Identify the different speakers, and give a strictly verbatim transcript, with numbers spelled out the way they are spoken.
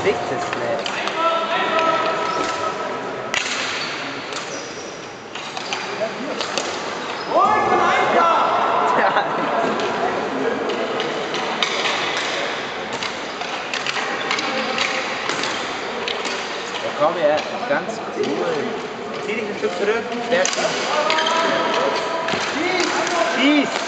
Speaker 1: bewegt es nicht. Komm her, ganz cool. Zieh dich ein Stück zurück. Schwer schießen. Schieß!